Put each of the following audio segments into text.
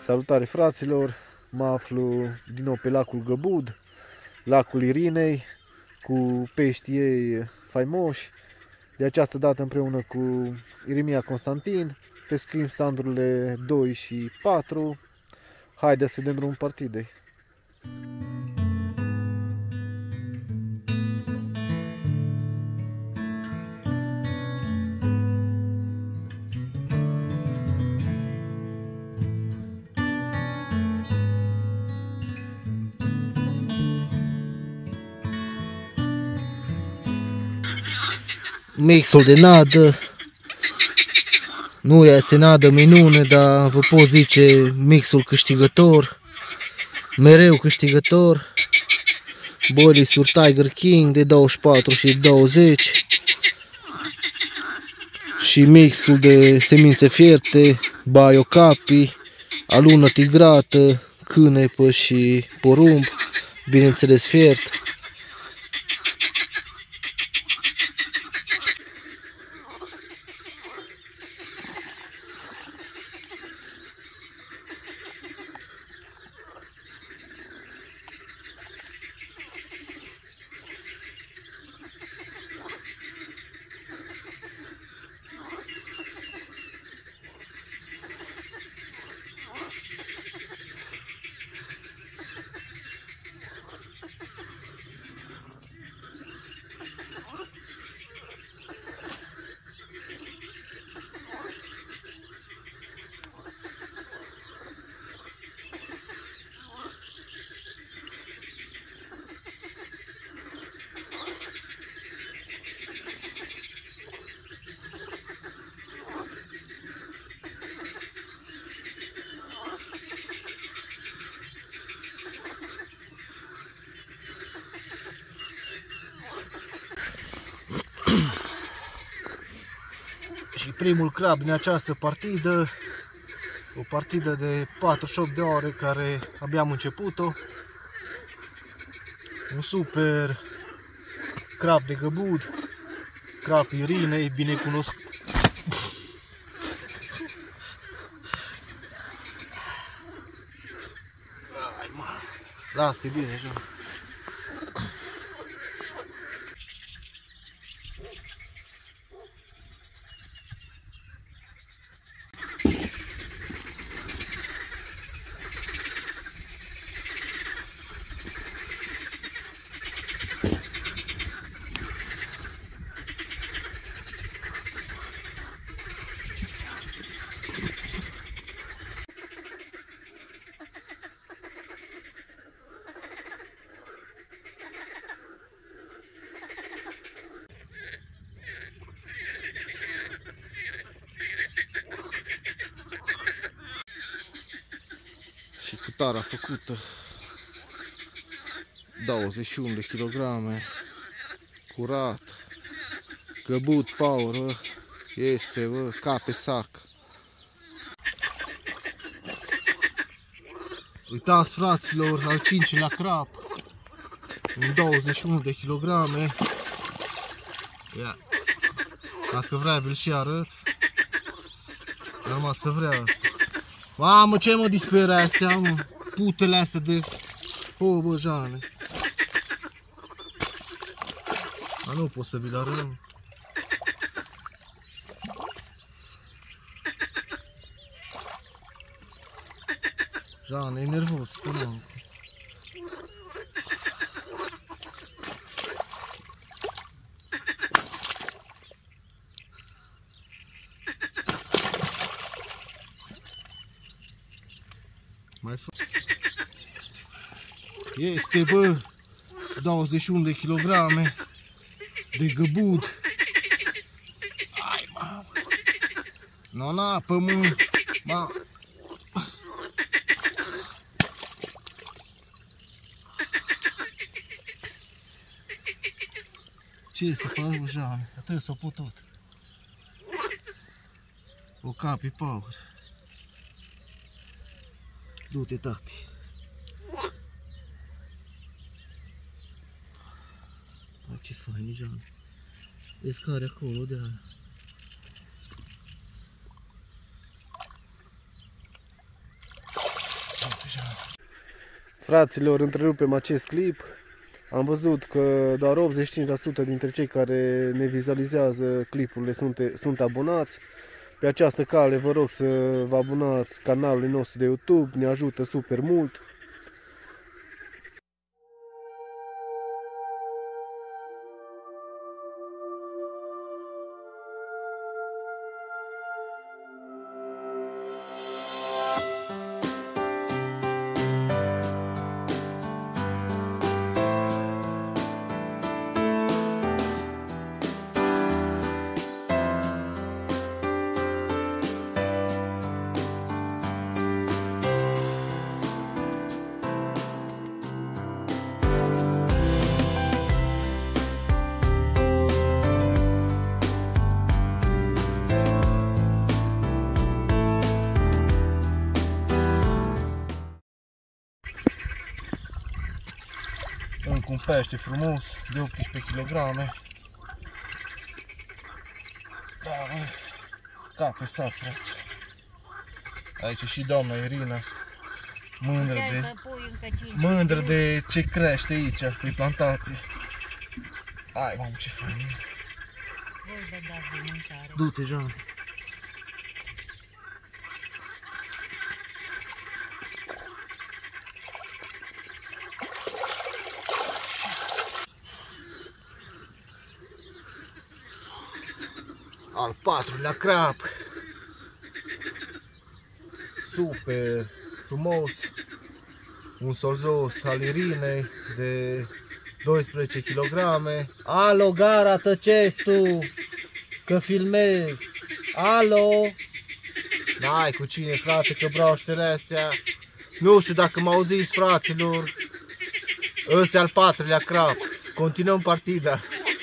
Salutare fraților, mă aflu din nou pe lacul Găbud, lacul Irinei, cu peștii ei faimoși. De această dată împreună cu Iremia Constantin, pescuim standurile 2 și 4. Haideți să dăm drumul partidei. Mixul de nadă nu este nadă minune, dar vă pot zice mixul câștigător, mereu câștigător. Boilisuri Tiger King de 24 și 20 și mixul de semințe fierte, Biocapi, alună tigrată, cânepă și porumb, bineînțeles fiert. Și primul crab din această partidă, o partidă de 48 de ore care abia am început-o. Un super crab de Găbud, crab Irinei, bine cunoscut. Las că e bine așa. Și cu tara făcută 21 de kilograme, curat, Găbud Power, este ca pe sac. Uitați fraților, al 5-lea crab, în 21 de kilograme. Ia. Dacă vrea vi-l și arăt, numai să vrea asta. Mamă, ce mă dispera astea, mă? Putele astea de... O, bă, Jane. Dar nu pot să vi-l arăt. Jane, e nervos, mă. Mai fă. Este, bă, 21 de kilograme de Găbud. Ai, mamă. Nona, pământ. Ma. Ce să faci, bă, Jane? Atât s-a putut. O capi Power. Du-te, tati. Ce fain, Jane. Vezi care acolo de aia. deja. Fraților, întrerupem acest clip. Am văzut că doar 85% dintre cei care ne vizualizează clipurile sunt abonați. Pe această cale vă rog să vă abonați canalului nostru de YouTube, ne ajută super mult. Încă un pește frumos de 18 kg. Da, bă, ca pe sac, frate. Aici și doamna Irina, mândră de ce crește aici, pe plantație. Hai, mamă, ce fain. Voi vă dați de mâncare. Du-te, Jean. Al patrulea crap. Super frumos. Un solzos al Irinei de 12 kg. Alo, gara, tăcești tu, că filmezi. Alo. N-ai cu cine, frate, că broaștele astea. Nu știu dacă m-au zis, fraților. Ăsta e al patrulea crap. Continuăm partida.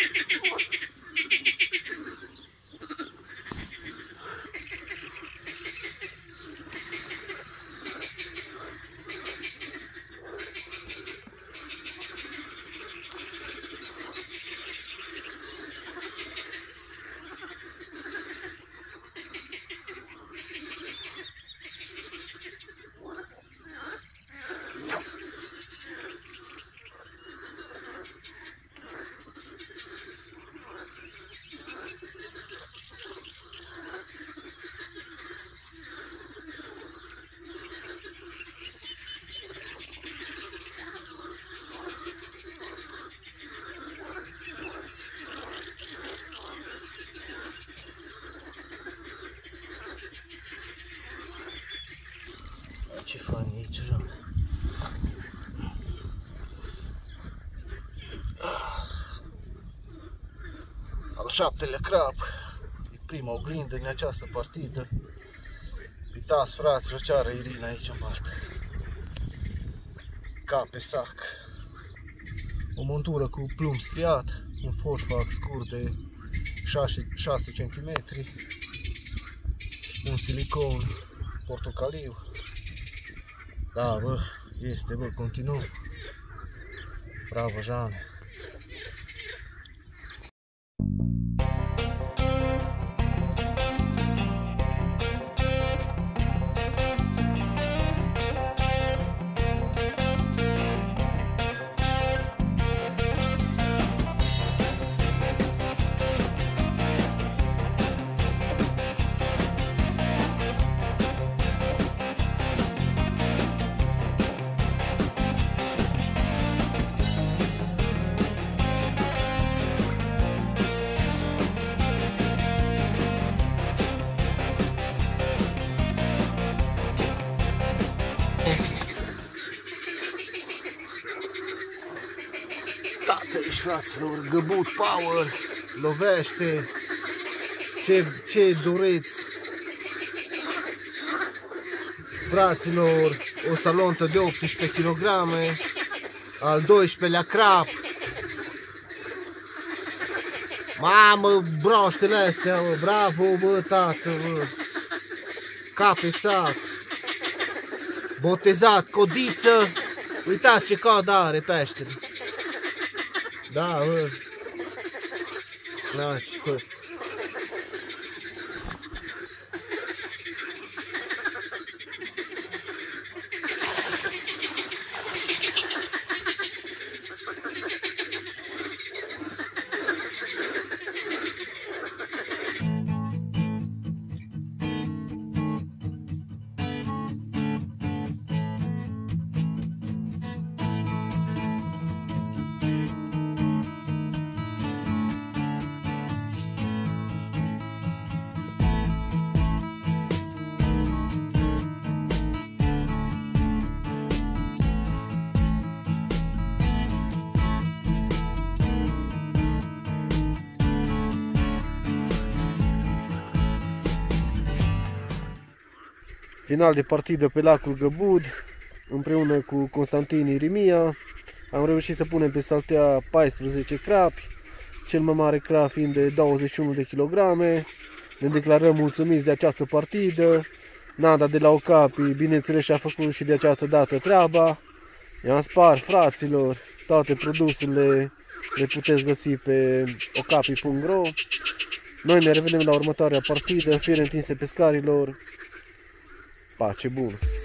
Ce fain e aici, Jean. Al șaptelea crap. E prima oglindă în această partidă. Uitați, fraților, ce are Irina aici în parte. Ca pe sac. O montură cu plumb striat. Un forfac scurt de 6 cm. Și un silicon portocaliu. Da, bă, este, bă, continuăm. Bravo, Jean. Tați-și, fraților, găbut power, lovește, ce doriți. Fraților, o salontă de 18 kg, al 12-lea crap. Mamă, broaștele astea, bă, bravo, bă, tată, bă. Ca pe sac. Botezat, codiță. Uitați ce cod are peștele. Da, bă. Da, ce top. Final de partidă pe lacul Găbud, împreună cu Constantin Irimia. Am reușit să punem pe saltea 14 crapi, cel mai mare crap fiind de 21 de kilograme. Ne declarăm mulțumiți de această partidă. Nada de la Ocapi, bineînțeles, și-a făcut și de această dată treaba. I-am spart, fraților, toate produsele le puteți găsi pe ocapi.ro. Noi ne revedem la următoarea partidă, fiere întinse pescarilor. Pace bună!